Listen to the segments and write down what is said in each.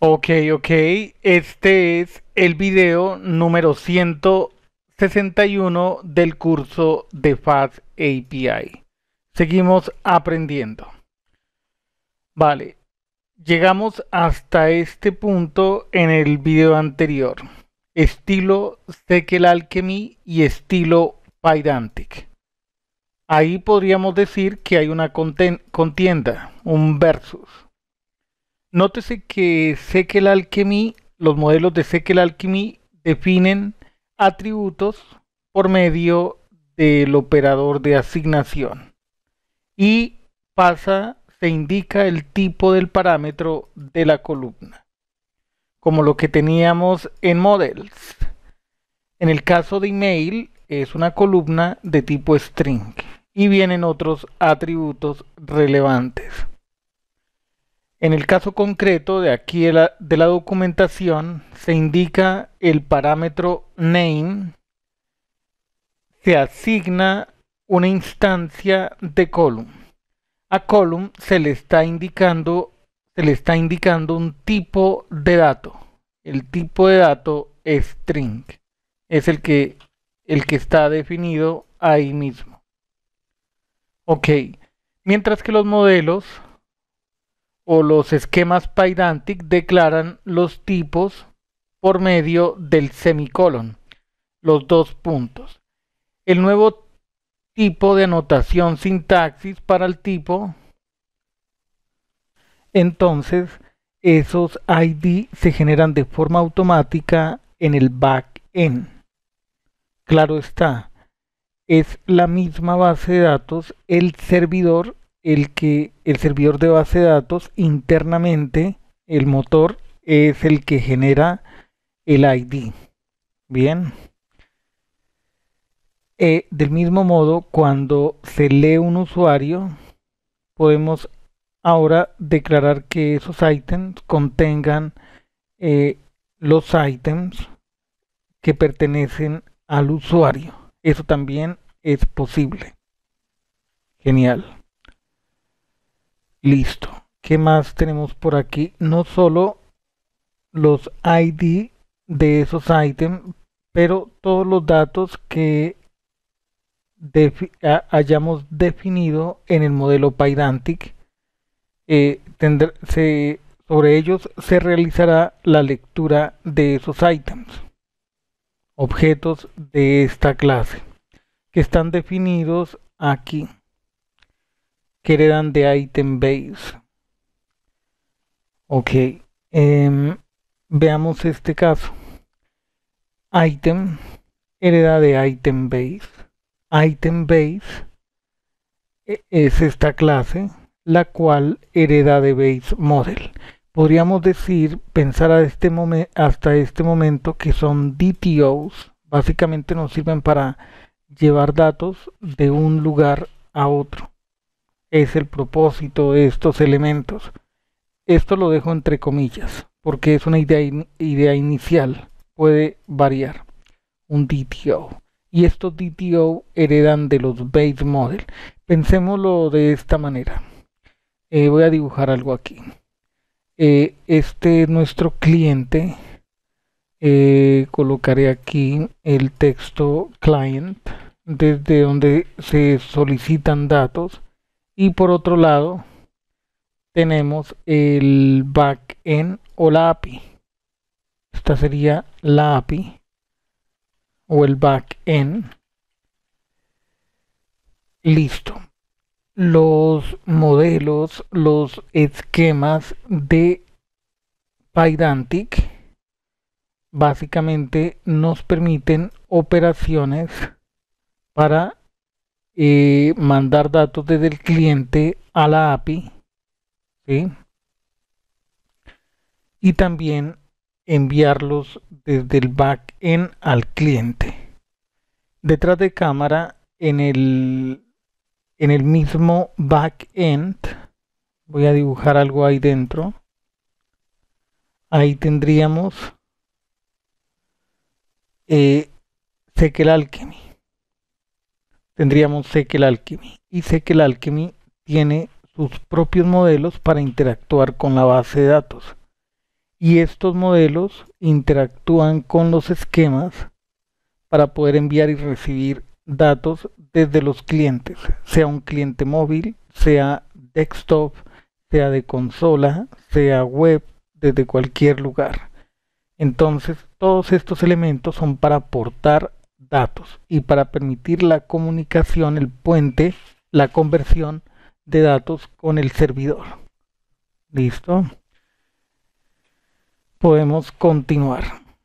Ok, ok. Este es el video número 161 del curso de Fast API. Seguimos aprendiendo. Vale, llegamos hasta este punto en el video anterior. Estilo Sequel-Alchemy y estilo Pydantic. Ahí podríamos decir que hay una contienda, un versus. Nótese que Sequel-Alchemy, los modelos de Sequel-Alchemy definen atributos por medio del operador de asignación y se indica el tipo del parámetro de la columna, como lo que teníamos en Models. En el caso de email es una columna de tipo string y vienen otros atributos relevantes. En el caso concreto de aquí de la documentación se indica el parámetro name, se asigna una instancia de column. A column se le está indicando un tipo de dato. El tipo de dato es string. Es el que está definido ahí mismo. Ok. Mientras que los modelos o los esquemas Pydantic declaran los tipos por medio del semicolon, los dos puntos. El nuevo tipo de anotación sintaxis para el tipo, entonces esos ID se generan de forma automática en el backend. Claro está, es la misma base de datos, el servidor de base de datos internamente, el motor es el que genera el ID. Bien. Del mismo modo, cuando se lee un usuario, podemos ahora declarar que esos ítems contengan los ítems que pertenecen al usuario. Eso también es posible. Genial. Listo. ¿Qué más tenemos por aquí? No solo los ID de esos ítems, pero todos los datos que hayamos definido en el modelo Pydantic. Sobre ellos se realizará la lectura de esos ítems, objetos de esta clase, que están definidos aquí, que heredan de item base. Ok, veamos este caso. Item hereda de item base. Item base es esta clase, la cual hereda de base model. Podríamos decir, pensar hasta este momento que son DTOs. Básicamente nos sirven para llevar datos de un lugar a otro. Es el propósito de estos elementos. Esto lo dejo entre comillas, porque es una idea inicial. Puede variar. Un DTO. Y estos DTO heredan de los base model. Pensémoslo de esta manera. Voy a dibujar algo aquí. Este es nuestro cliente. Colocaré aquí el texto client, desde donde se solicitan datos. Y por otro lado, tenemos el backend o la API. Esta sería la API o el backend. Listo. Los modelos, los esquemas de Pydantic básicamente nos permiten operaciones para mandar datos desde el cliente a la API, ¿sí? Y también enviarlos desde el backend al cliente. Detrás de cámara, en el mismo backend, voy a dibujar algo ahí dentro. Ahí tendríamos Sequel-Alchemy. Tendríamos Sequel-Alchemy. Y Sequel-Alchemy tiene sus propios modelos para interactuar con la base de datos. y estos modelos interactúan con los esquemas para poder enviar y recibir datos desde los clientes, sea un cliente móvil, sea desktop, sea de consola, sea web, desde cualquier lugar. Entonces, todos estos elementos son para aportar datos y para permitir la comunicación, el puente, la conversión de datos con el servidor. ¿Listo? Podemos continuar.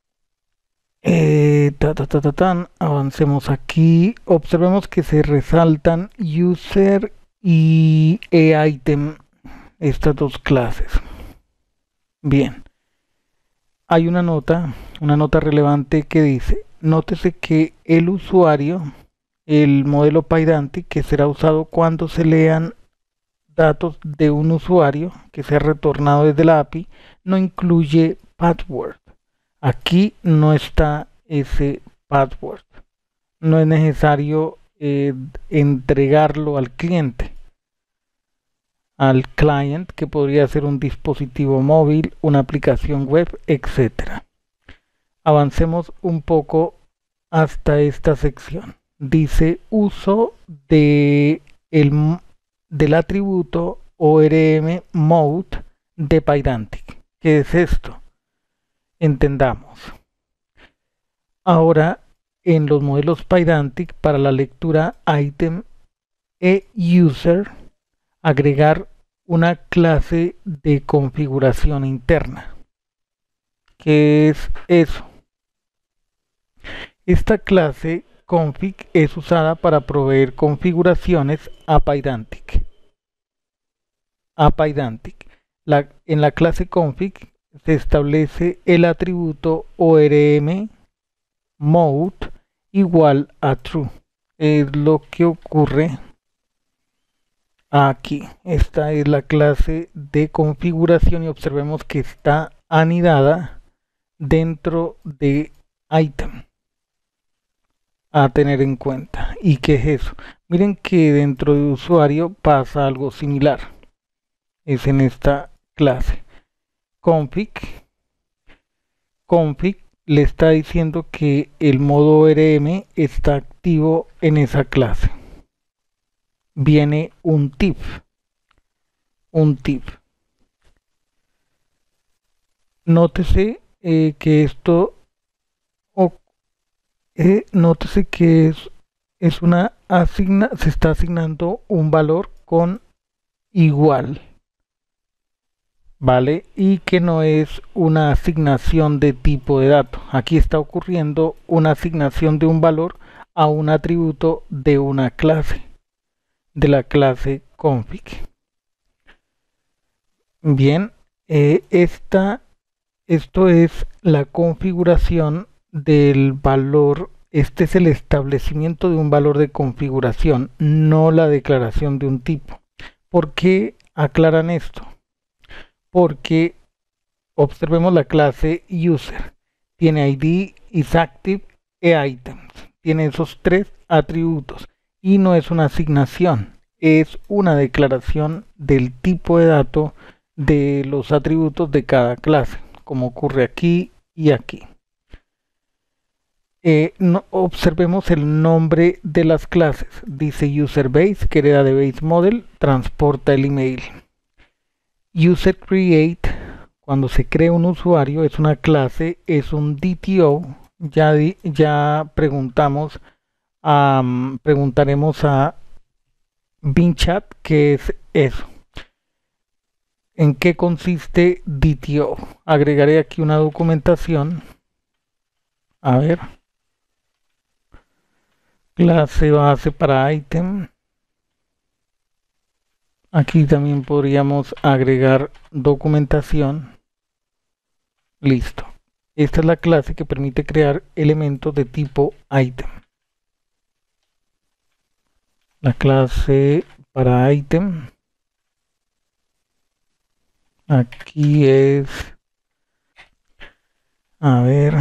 Avancemos aquí. Observemos que se resaltan user y item, estas dos clases. Bien. Hay una nota relevante que dice: nótese que el usuario, el modelo Pydantic que será usado cuando se lean datos de un usuario que sea retornado desde la API, no incluye password. Aquí no está ese password. No es necesario entregarlo al cliente, al client, que podría ser un dispositivo móvil, una aplicación web, etc. Avancemos un poco hasta esta sección. Dice uso del atributo ORM mode de Pydantic. ¿Qué es esto? Entendamos. Ahora, en los modelos Pydantic, para la lectura item e user, agregar una clase de configuración interna. ¿Qué es eso? Esta clase config es usada para proveer configuraciones a Pydantic. En la clase config se establece el atributo ORM mode igual a true. Es lo que ocurre aquí. Esta es la clase de configuración y observemos que está anidada dentro de item a tener en cuenta. ¿Y qué es eso? Miren que dentro de usuario pasa algo similar. Es en esta clase config le está diciendo que el modo ORM está activo en esa clase. Viene un tip. Nótese que esto nótese que es una se está asignando un valor con igual, ¿vale? Y que no es una asignación de tipo de dato. Aquí está ocurriendo una asignación de un valor a un atributo de una clase, de la clase config. Bien, esto es la configuración del valor. Este es el establecimiento de un valor de configuración, no la declaración de un tipo. ¿Por qué aclaran esto? Porque observemos la clase user. Tiene ID, isActive e items. Tiene esos tres atributos y no es una asignación, es una declaración del tipo de dato de los atributos de cada clase, como ocurre aquí y aquí. Observemos el nombre de las clases. Dice user base, que hereda de base model, transporta el email. User create, cuando se crea un usuario, es una clase, es un DTO. Ya preguntaremos a BinChat qué es eso. ¿En qué consiste DTO? Agregaré aquí una documentación. A ver. Clase base para item. Aquí también podríamos agregar documentación. Listo. Esta es la clase que permite crear elementos de tipo item. La clase para item. Aquí es, a ver,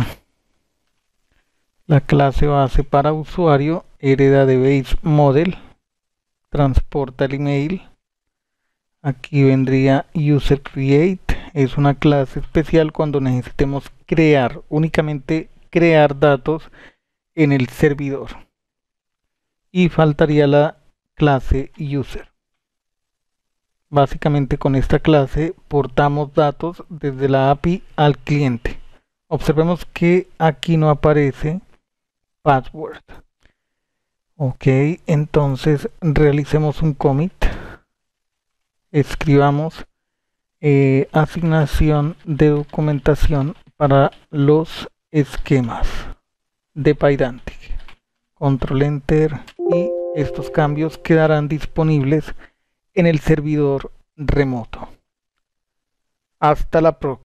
la clase base para usuario, hereda de base model, transporta el email. Aquí vendría user create, es una clase especial cuando necesitemos crear, únicamente crear datos en el servidor. Y faltaría la clase user. Básicamente con esta clase portamos datos desde la API al cliente. Observemos que aquí no aparece password. Ok, entonces realicemos un commit. Escribamos asignación de documentación para los esquemas de Pydantic. Control Enter y estos cambios quedarán disponibles en el servidor remoto. Hasta la próxima.